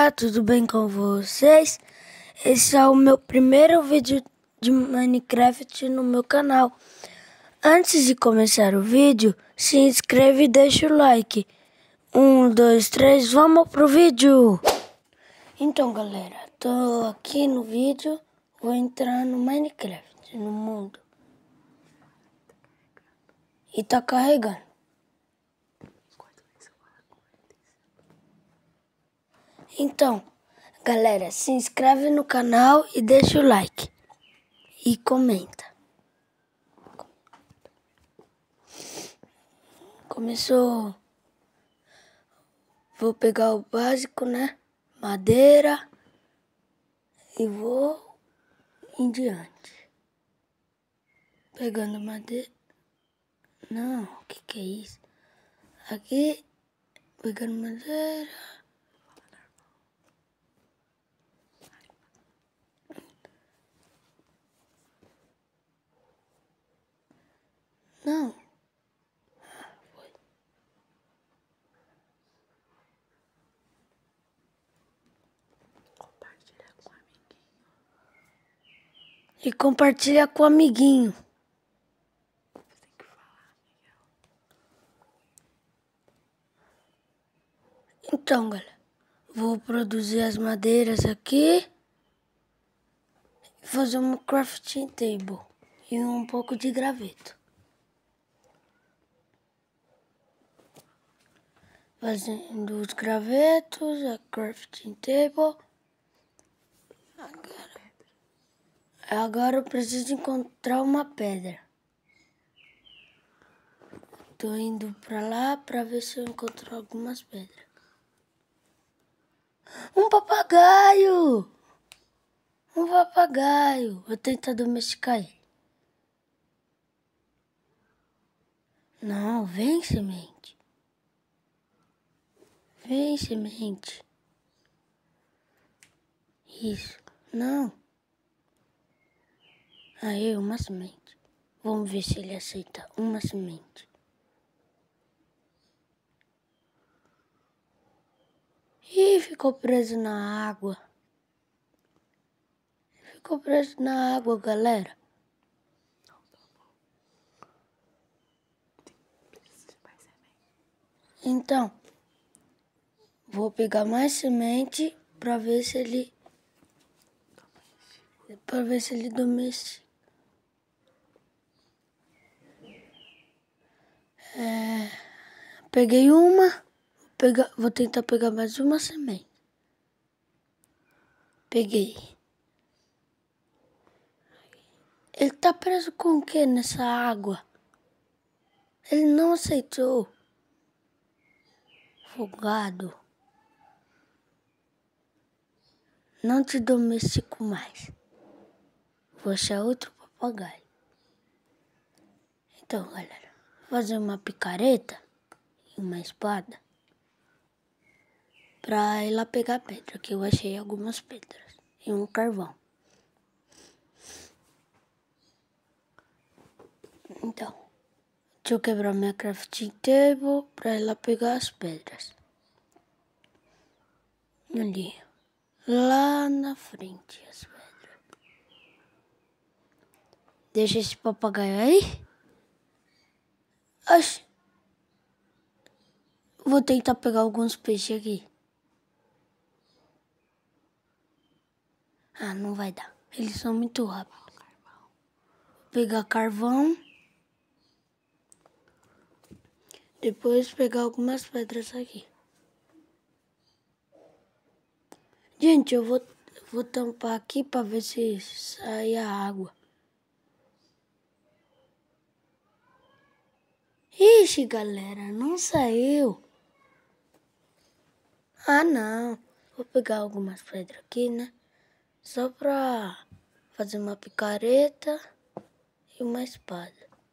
galera, tudo bem com vocês? Esse é o meu primeiro vídeo de Minecraft no meu canal. Antes de começar o vídeo, se inscreve e deixa o like. 1, 2, 3, vamos pro vídeo! Então galera, tô aqui no vídeo, vou entrar no Minecraft, no mundo. E tá carregando. Então, galera, se inscreve no canal e deixa o like. E comenta. Começou. Vou pegar o básico, né? Madeira. E vou em diante. Pegando madeira. Não, o que é isso? Aqui, pegando madeira. Não. Foi. Compartilha com o amiguinho. E compartilha com o amiguinho. Você tem que falar, Miguel. Então, galera, vou produzir as madeiras aqui. E fazer uma crafting table. E um pouco de graveto. Fazendo os gravetos, a crafting table. Agora eu preciso encontrar uma pedra. Tô indo pra lá pra ver se eu encontro algumas pedras. Um papagaio! Um papagaio! Vou tentar domesticar ele. Não, vem semente. Vem semente. Isso. Não. Aí, uma semente. Vamos ver se ele aceita uma semente. Ih, ficou preso na água. Ficou preso na água, galera. Precisa de mais semente. Então, vou pegar mais semente pra ver se ele... Pra ver se ele domestica. Peguei uma. Vou tentar pegar mais uma semente. Peguei. Ele tá preso com o que nessa água? Ele não aceitou. Folgado. Não te domestico mais. Vou achar outro papagaio. Então, galera, vou fazer uma picareta e uma espada pra ir lá pegar pedra, que eu achei algumas pedras e um carvão. Então, deixa eu quebrar minha crafting table pra ir lá pegar as pedras. Ali, lá na frente as pedras. Deixa esse papagaio aí. Oxi. Vou tentar pegar alguns peixes aqui. Ah, não vai dar. Eles são muito rápidos. Vou pegar carvão. Depois pegar algumas pedras aqui. Gente, eu vou tampar aqui pra ver se sai a água. Ixi, galera, não saiu. Ah, não. Vou pegar algumas pedras aqui, né? Só pra fazer uma picareta e uma espada.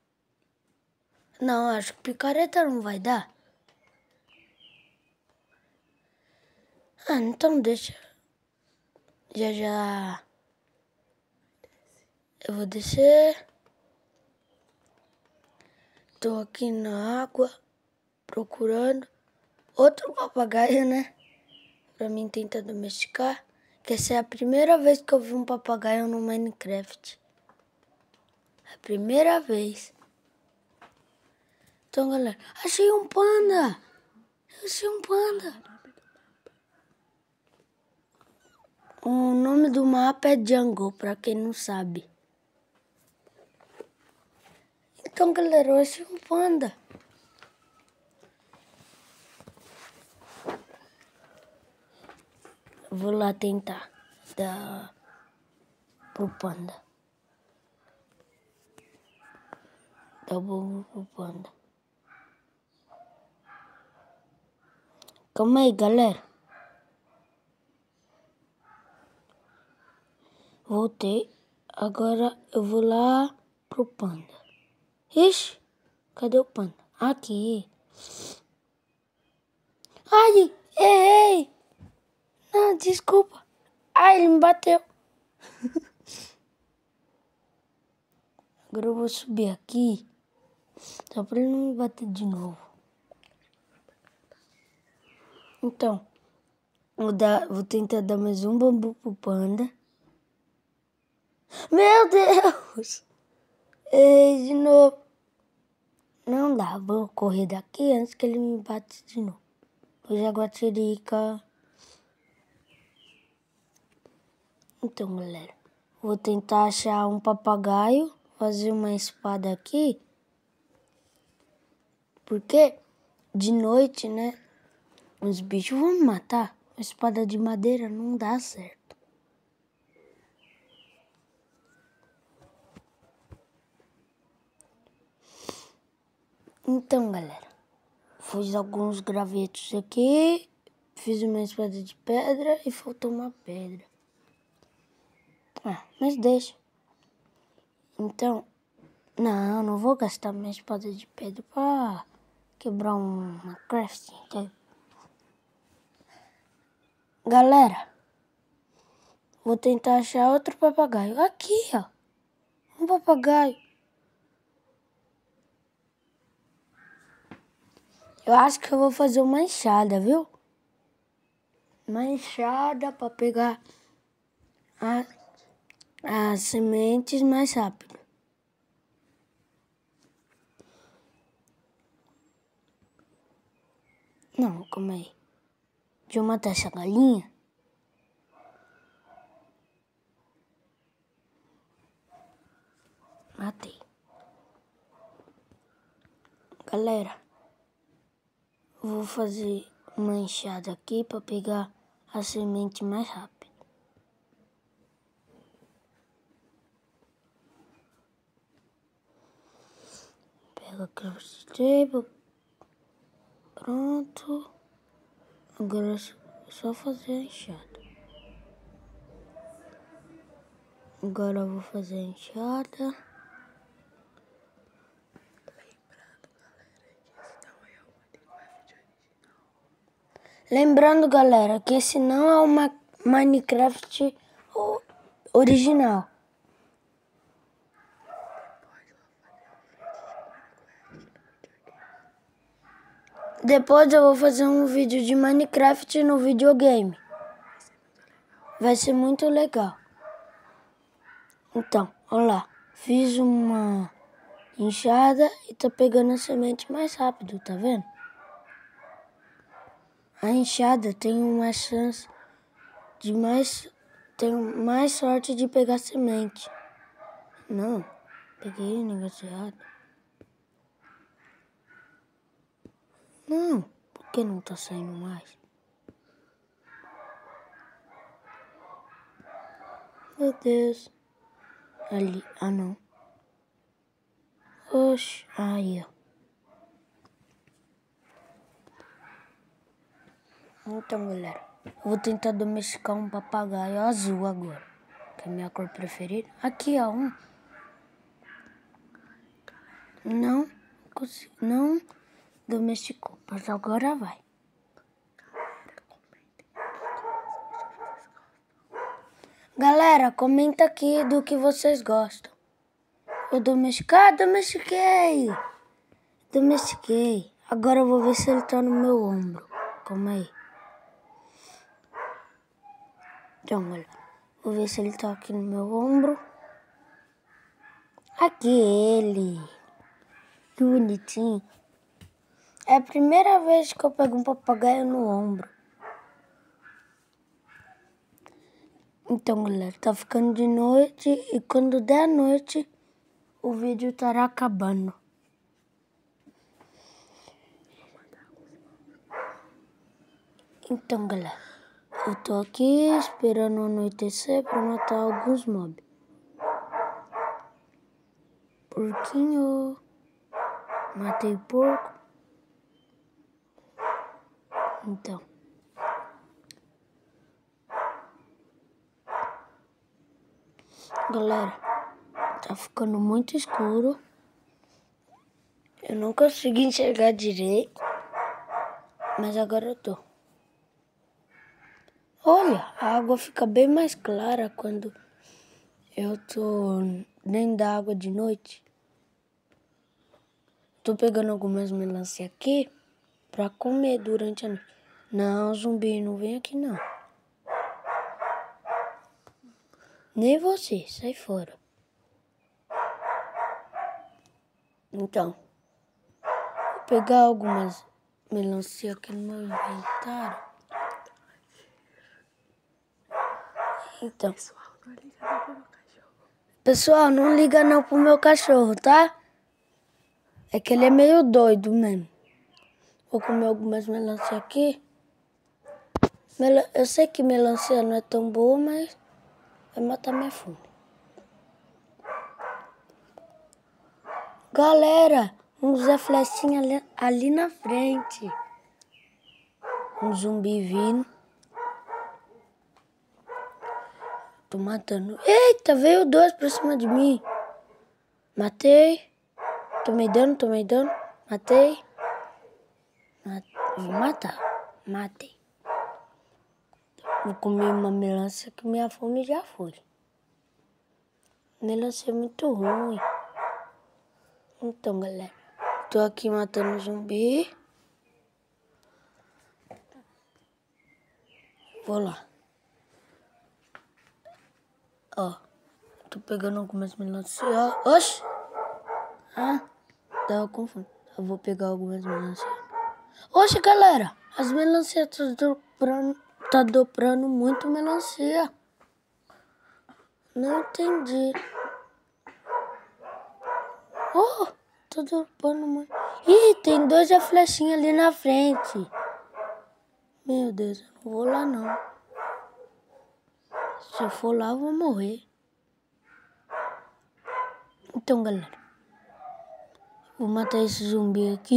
Não, acho que picareta não vai dar. Ah, então deixa. Já. Eu vou descer. Tô aqui na água procurando outro papagaio, né? pra mim tentar domesticar. Que essa é a primeira vez que eu vi um papagaio no Minecraft. É a primeira vez. Então, galera, achei um panda! Achei um panda! O nome do mapa é Jungle, pra quem não sabe. Então, galera, eu achei um panda. Eu vou lá tentar dar pro panda. Dá bom pro panda. Calma aí, galera. Voltei. Agora eu vou lá pro panda. Ixi, cadê o panda? Aqui. Ai, errei. Não, desculpa. Ai, ele me bateu. Agora eu vou subir aqui. Só pra ele não me bater de novo. Então, vou tentar dar mais um bambu pro panda. Meu Deus! Ei, de novo. Não dá, vou correr daqui antes que ele me bate de novo. O jaguatirica. Então, galera, vou tentar achar um papagaio, fazer uma espada aqui. Porque de noite, né, os bichos vão me matar. Uma espada de madeira não dá certo. Então, galera, fiz alguns gravetos aqui, fiz uma espada de pedra e faltou uma pedra. Ah, mas deixa. Então, não vou gastar minha espada de pedra pra quebrar uma crafting. Tá? Galera, vou tentar achar outro papagaio. Aqui, ó. Um papagaio. Eu acho que eu vou fazer uma enxada, viu? Uma enxada pra pegar as sementes mais rápido. Não, calma aí. Deixa eu matar essa galinha. Matei. Galera, vou fazer uma enxada aqui pra pegar a semente mais rápido. Pega a craft table. Pronto. Agora é só fazer a enxada. Agora eu vou fazer a enxada. Lembrando, galera, que esse não é uma Minecraft original. Depois eu vou fazer um vídeo de Minecraft no videogame. Vai ser muito legal. Então, olha lá. Fiz uma enxada e tô pegando a semente mais rápido, tá vendo? A enxada tem uma chance de tem mais sorte de pegar semente. Não, peguei o negócio errado. Não, por que não tá saindo mais? Meu Deus. Ali, não. Oxe, aí, ó. Então, galera, eu vou tentar domesticar um papagaio azul agora, que é a minha cor preferida. Aqui, ó, um. Não domesticou, mas agora vai. Galera, comenta aqui do que vocês gostam. Eu domestiquei. Domestiquei. Agora eu vou ver se ele tá no meu ombro. Calma aí. Então, olha, vou ver se ele tá aqui no meu ombro. Aqui ele. Que bonitinho. É a primeira vez que eu pego um papagaio no ombro. Então, galera, tá ficando de noite e quando der noite, o vídeo estará acabando. Então, galera, eu tô aqui esperando anoitecer pra matar alguns mobs. Porquinho. Matei porco. Então. Galera, tá ficando muito escuro. Eu não consigo enxergar direito. Mas agora eu tô. Olha, a água fica bem mais clara quando eu tô dentro da água de noite. Tô pegando algumas melancia aqui pra comer durante a noite. Não, zumbi, não vem aqui não. Nem você, sai fora. Então, vou pegar algumas melancia aqui no meu inventário. Então, pessoal, não liga não pro meu cachorro, tá? É que ele é meio doido mesmo. Vou comer algumas melancia aqui. Eu sei que melancia não é tão boa, mas vai matar minha fome. Galera, um Zé Flechinha ali na frente. Um zumbi vindo. Tô matando. Eita, veio dois pra cima de mim. Matei. Tomei dano. Matei. Vou matar. Matei. Vou comer uma melancia que minha fome já foi. Melancia é muito ruim. Então, galera, tô aqui matando zumbi. Vou lá. Ó, tô pegando algumas melancia. Oxi! Ah, tava com fome. Eu vou pegar algumas melancia. Oxe, galera, as melancia tá dobrando muito melancia. Não entendi. Oh, tá dobrando muito. Ih, tem dois a flechinha ali na frente. Meu Deus, eu não vou lá não. Se eu for lá, eu vou morrer. Então, galera, vou matar esse zumbi aqui.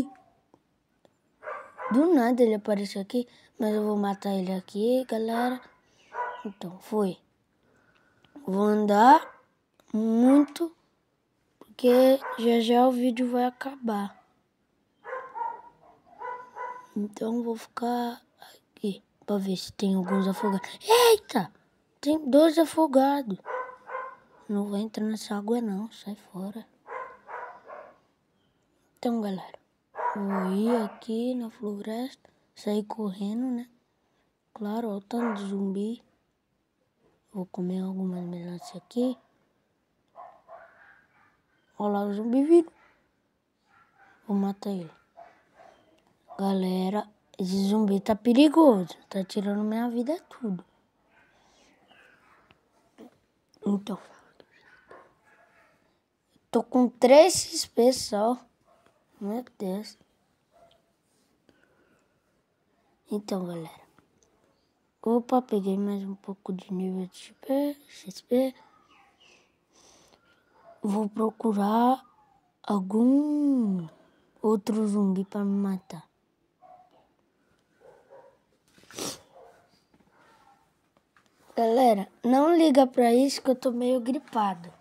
Do nada ele apareceu aqui, mas eu vou matar ele aqui, galera. Então, foi. Vou andar muito, porque já o vídeo vai acabar. Então, vou ficar aqui pra ver se tem alguns afogados. Eita! Tem dois afogados. Não vou entrar nessa água não, sai fora. Então, galera, vou ir aqui na floresta, sair correndo, né? Claro, olha o tanto de zumbi. Vou comer algumas melancia aqui. Olha lá o zumbi vindo. Vou matar ele. Galera, esse zumbi tá perigoso. Tá tirando minha vida tudo. Então, tô com 3 XP só. Meu Deus. Então, galera. Opa, peguei mais um pouco de nível de XP. Vou procurar algum outro zumbi pra me matar. Galera, não liga pra isso que eu tô meio gripado.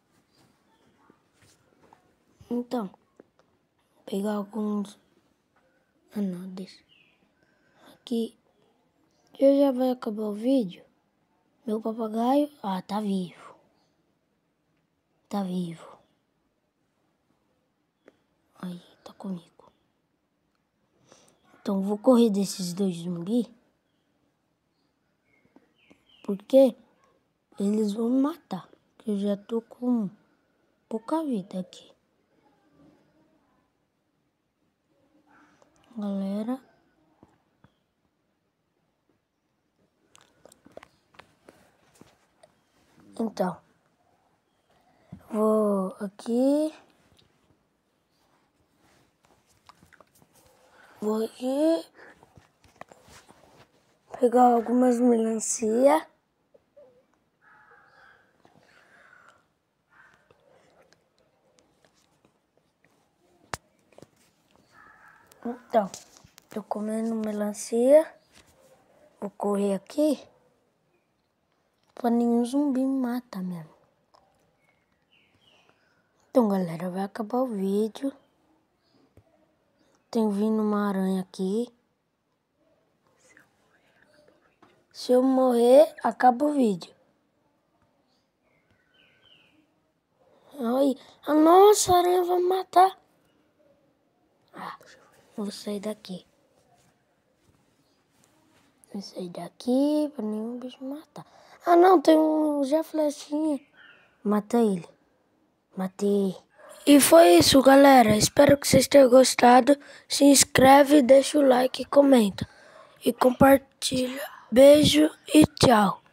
Então, vou pegar alguns... Ah, não, deixa. Aqui. Já vai acabar o vídeo. Meu papagaio... Ah, tá vivo. Tá vivo. Aí, tá comigo. Então, vou correr desses dois zumbis. porque eles vão me matar. Que eu já tô com pouca vida aqui. Galera. Então. Vou aqui. Vou aqui. Pegar algumas melancia. Então, tô comendo melancia. Vou correr aqui. Pra nenhum zumbi me matar mesmo. Então, galera, vai acabar o vídeo. Tem vindo uma aranha aqui. Se eu morrer, acaba o vídeo. Ai, nossa, a aranha vai me matar. Vou sair daqui. Vou sair daqui pra nenhum bicho me matar. Não, tem um já flechinha. Mata ele. Matei. E foi isso, galera. Espero que vocês tenham gostado. Se inscreve, deixa o like, comenta. E compartilha. Beijo e tchau.